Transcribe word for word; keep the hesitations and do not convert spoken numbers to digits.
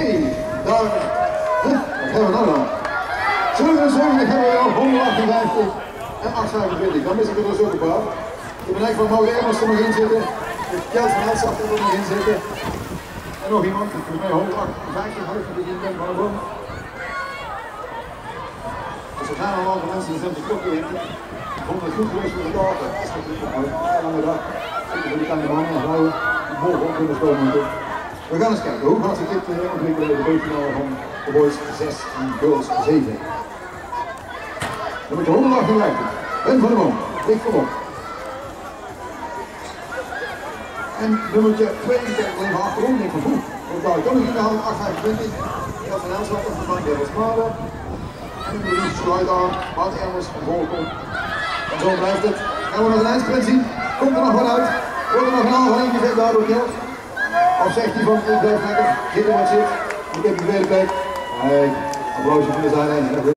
daar, huh, wat hebben we nou dan? zevenenzeventig hebben we al, honderdachtenvijftig en achthonderdvijfentwintig. Dan mis ik er dus ook een paar. Ik ben eigenlijk van Mauro Emmers er nog in zitten. Het Kjeld van Elstad er nog in zitten. En nog iemand, volgens mij honderdachtenvijftig had ik het begin ben van de boom. Dus er zijn al een aantal mensen die zijn te klokken in. Ik vond het goed geweest met de kaarten. Dat is natuurlijk nog een lange dag. Zeker voor die kleine mannen en vrouwen die morgen op kunnen komen. We gaan eens kijken hoe gaat zich dit uh, ontwikkelen in de B-finale van de boys zes en girls zeven. Nummer honderdachtenvijftig, Ben van der Boom, Dick voorop. En nummer tweeëntwintig, even achterom, Nick van Voet. Ook daar kan ik in de hand, achthonderdvijfentwintig. Dat van Elstad en van Frank Devils Made. En nummer drie sluit aan, Bart Emmers en voorkomt. En zo blijft het. Gaan we nog een eindsprint zien? Komt er nog wat uit? Wordt er nog een aanval ingezet daardoor Kjeld? Of zegt hij van, ik blijf lekker, zitten wat zit. Ik heb de tweede plek. Nee, applausje van de zijlijn.